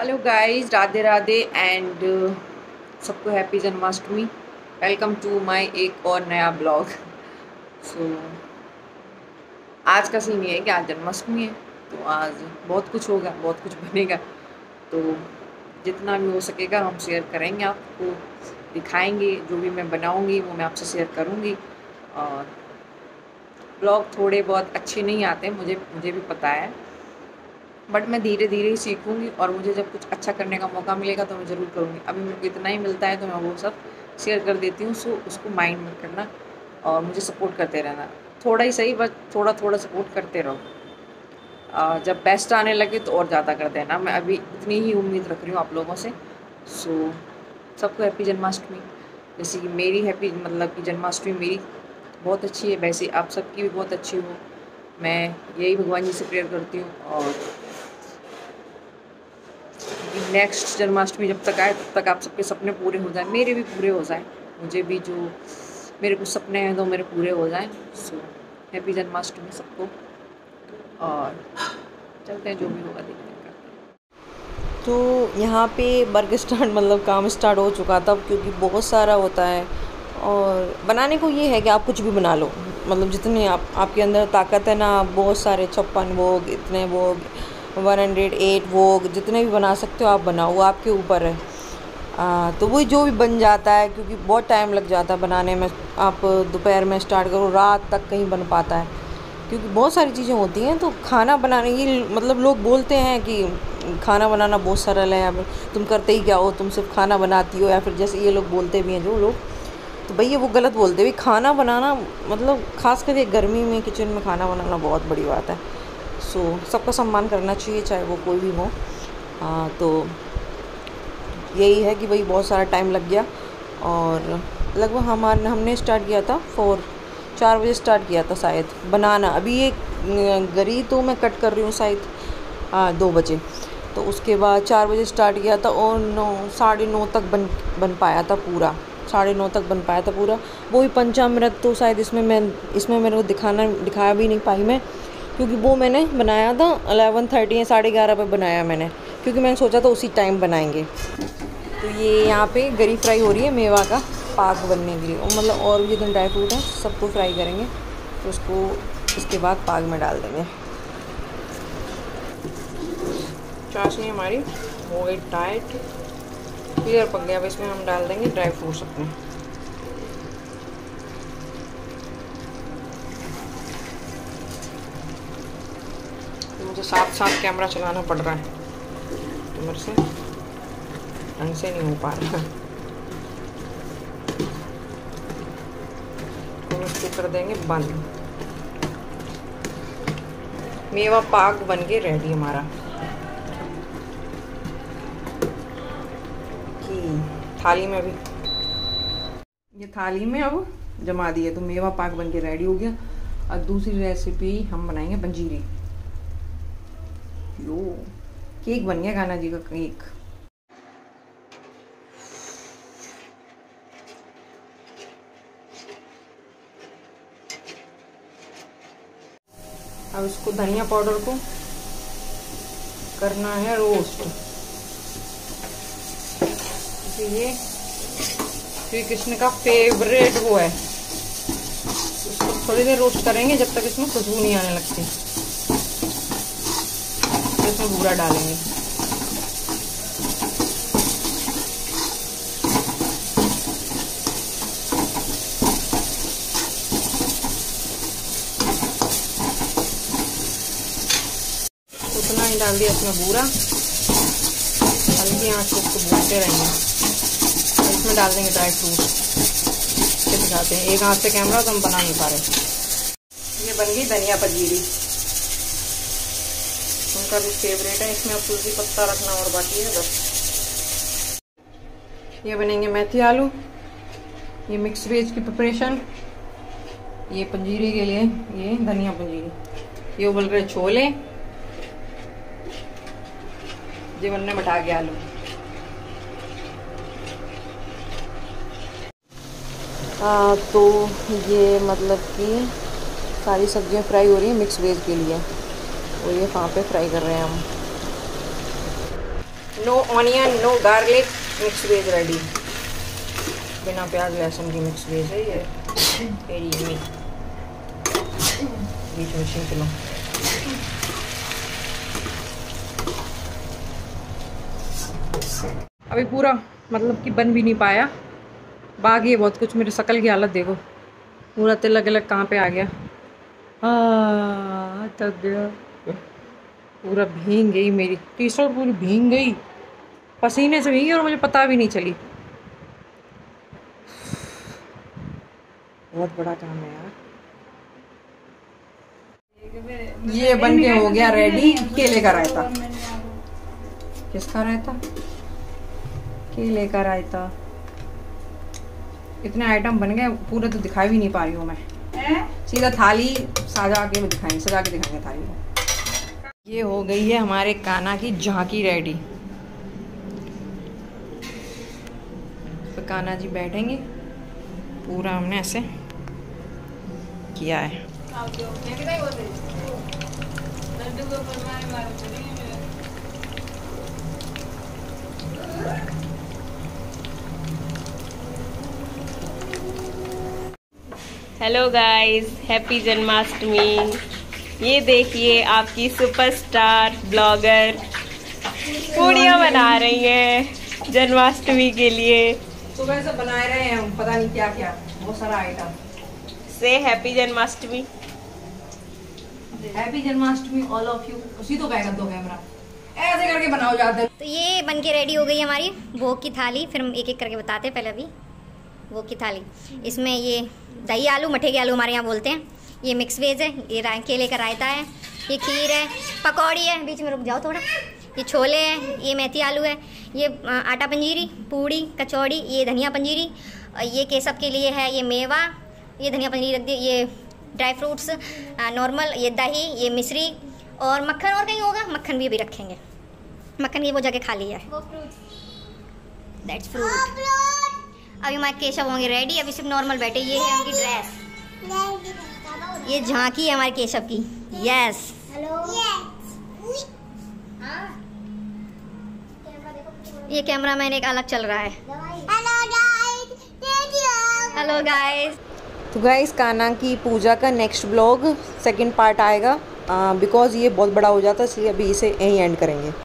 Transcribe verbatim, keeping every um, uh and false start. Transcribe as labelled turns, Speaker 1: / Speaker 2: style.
Speaker 1: Hello guys, Radhe Radhe and सबको happy Janmashtami. Welcome to my एक और नया ब्लॉग। सो so, आज का सीन ये है कि आज जन्माष्टमी है, तो आज बहुत कुछ होगा, बहुत कुछ बनेगा। तो जितना भी हो सकेगा हम शेयर करेंगे, आपको दिखाएंगे। जो भी मैं बनाऊंगी वो मैं आपसे शेयर करूंगी। और ब्लॉग थोड़े बहुत अच्छे नहीं आते, मुझे मुझे भी पता है, बट मैं धीरे धीरे ही सीखूंगी। और मुझे जब कुछ अच्छा करने का मौका मिलेगा तो मैं ज़रूर करूँगी। अभी मेरे को इतना ही मिलता है तो मैं वो सब शेयर कर देती हूँ। सो उसको माइंड में करना और मुझे सपोर्ट करते रहना, थोड़ा ही सही, बस थोड़ा थोड़ा सपोर्ट करते रहो। आ, जब बेस्ट आने लगे तो और ज़्यादा कर देना। मैं अभी इतनी ही उम्मीद रख रही हूँ आप लोगों से। सो सबको हैप्पी जन्माष्टमी। जैसे कि मेरी हैप्पी मतलब कि जन्माष्टमी मेरी बहुत अच्छी है, वैसे आप सबकी भी बहुत अच्छी हो, मैं यही भगवान जी से प्रेयर करती हूँ। और नेक्स्ट जन्माष्टमी जब तक आए तब तक आप सबके सपने पूरे हो जाए, मेरे भी पूरे हो जाए, मुझे भी जो मेरे कुछ सपने हैं तो मेरे पूरे हो जाएं। सो हैप्पी जन्माष्टमी सबको, और चलते हैं, जो भी होगा देखते हैं।
Speaker 2: तो यहाँ पे वर्क स्टार्ट मतलब काम स्टार्ट हो चुका था, क्योंकि बहुत सारा होता है। और बनाने को ये है कि आप कुछ भी बना लो, मतलब जितने आप आपके अंदर ताकत है ना, बहुत सारे छप्पन भोग, इतने भोग, वन हंड्रेड एट भोग, जितने भी बना सकते हो आप बनाओ, वो आपके ऊपर है। आ, तो वही जो भी बन जाता है, क्योंकि बहुत टाइम लग जाता है बनाने में। आप दोपहर में स्टार्ट करो, रात तक कहीं बन पाता है, क्योंकि बहुत सारी चीज़ें होती हैं। तो खाना बनाने ये मतलब लोग बोलते हैं कि खाना बनाना बहुत सरल है, अब तुम करते ही क्या हो, तुम सिर्फ खाना बनाती हो, या फिर जैसे ये लोग बोलते भी हैं जो लोग, तो भैया वो गलत बोलते हैं। खाना बनाना मतलब खास करके गर्मी में किचन में खाना बनाना बहुत बड़ी बात है। सो सबका सम्मान करना चाहिए, चाहे वो कोई भी हो। हाँ, तो यही है कि भाई बहुत सारा टाइम लग गया। और लगभग हमारे हमने स्टार्ट किया था फोर चार बजे स्टार्ट किया था शायद बनाना। अभी ये गरी तो मैं कट कर रही हूँ शायद हाँ दो बजे। तो उसके बाद चार बजे स्टार्ट किया था और नौ साढ़े नौ तक बन बन पाया था पूरा, साढ़े नौ तक बन पाया था पूरा। वो भी पंचामृत तो शायद इसमें मैं इसमें मेरे को दिखाना दिखाया भी नहीं पाई मैं, क्योंकि वो मैंने बनाया था अलेवन थर्टी या साढ़े ग्यारह पर बनाया मैंने, क्योंकि मैंने सोचा था उसी टाइम बनाएंगे। तो ये यहाँ पे गरी फ्राई हो रही है, मेवा का पाक बनने के लिए, और मतलब और भी जितने ड्राई फ्रूट हैं सबको फ्राई करेंगे। तो उसको इसके बाद पाक में डाल देंगे। चाशनी हमारी हो गई टाइट, क्लियर पक गया। अब इसमें हम डाल देंगे ड्राई फ्रूट्स अपने। तो मुझे साथ साथ कैमरा चलाना पड़ रहा है, तो मेरे से ढंग से नहीं हो पा रहा। तो इसको कर देंगे बंद। मेवा पाक बन के रेडी हमारा। थाली में भी ये थाली में अब जमा दिए, तो मेवा पाक बन के रेडी हो गया। और दूसरी रेसिपी हम बनाएंगे पंजीरी। यो केक बन गया, कान्हा जी का केक। अब इसको धनिया पाउडर को करना है रोस्ट। ये श्री कृष्ण का फेवरेट वो है, इसको थोड़ी देर रोस्ट करेंगे जब तक इसमें खुशबू नहीं आने लगती। इसमें बूरा डालेंगे। उतना ही डाल दिया इसमें बूरा, हल्की आंच को उसको भूनते रहेंगे। इसमें डाल देंगे ड्राई फ्रूट। ये दिखाते हैं, एक हाथ से कैमरा तो हम बना नहीं पा रहे। ये बन गई धनिया पंजीरी, उनका भी फेवरेट है। इसमें अब तुलसी पत्ता रखना और बाकी है बस। ये बनेंगे मेथी आलू, ये मिक्स वेज की प्रिपरेशन। ये पंजीरी के लिए ये धनिया पंजीरी। ये उबल रहे छोले, ये बनने बैठा के आलू। आ, तो ये मतलब कि सारी सब्जियां फ्राई हो रही हैं मिक्स वेज के लिए, और ये वहाँ पे फ्राई कर रहे हैं हम। No onion, no garlic, mix veg ready. बिना प्याज लहसुन की मिक्स वेज है ये। Very yummy. बीच में छींक लो। अभी पूरा मतलब कि बन भी नहीं पाया, बाकी है बहुत कुछ। मेरे शकल की हालत देखो, पूरा तिलक तिलक कहाँ पे आ गया। हाँ थक गया, पूरा भीग गई मेरी टी शर्ट, पूरी भीग गई, पसीने से भीगी और मुझे पता भी नहीं चली। बहुत बड़ा काम है यार। ये बन के हो गया रेडी, केले का रायता। किसका रायता? केले का रायता। इतने आइटम बन गए, पूरे तो दिखाई भी नहीं पा रही हूँ मैं। सीधा थाली सजा के दिखाएंगे, सजा के दिखाएंगे थाली को। ये हो गई है हमारे कान्हा की झांकी रेडी। तो कान्हा जी बैठेंगे, पूरा हमने ऐसे किया है।
Speaker 3: Hello guys, happy Janmashtami. ये देखिए आपकी सुपरस्टार ब्लॉगर पूड़ियाँ बना रही हैं जन्माष्टमी के लिए।
Speaker 2: सुबह से बना रहे हैं हम, पता नहीं क्या क्या, बहुत सारा आइटम।
Speaker 3: से happy Janmashtami.
Speaker 2: Happy Janmashtami all of you. उसी तो बैग दो कैमरा, ऐसे करके बनाओ जाते।
Speaker 4: तो ये बन के रेडी हो गई हमारी भोग की थाली। फिर हम एक एक करके बताते हैं। पहले अभी भोग की थाली, इसमें ये दही आलू, मठे के आलू हमारे यहाँ बोलते हैं, ये मिक्स वेज है, ये केले का रायता है, ये खीर है, पकौड़ी है, बीच में रुक जाओ थोड़ा, ये छोले हैं, ये मेथी आलू है, ये आटा पंजीरी, पूड़ी, कचौड़ी, ये धनिया पंजीरी, ये केसब के लिए है ये मेवा, ये धनिया पंजीरी रख दी, ये ड्राई फ्रूट्स नॉर्मल, ये दही, ये मिश्री और मक्खन। और कहीं होगा मक्खन भी अभी रखेंगे, मक्खन की वो जगह खाली है। That's fruit. अभी हमारे केशव होंगे रेडी, अभी सिर्फ नॉर्मल बैठे। ये है उनकी ड्रेस, ये झांकी है हमारे केशव की। यस ये कैमरा मैन एक अलग चल रहा है। Hello guys.
Speaker 2: तो गाइस कान्हा की पूजा का नेक्स्ट ब्लॉग सेकंड पार्ट आएगा, बिकॉज ये बहुत बड़ा हो जाता है, इसलिए अभी इसे यहीं एंड करेंगे।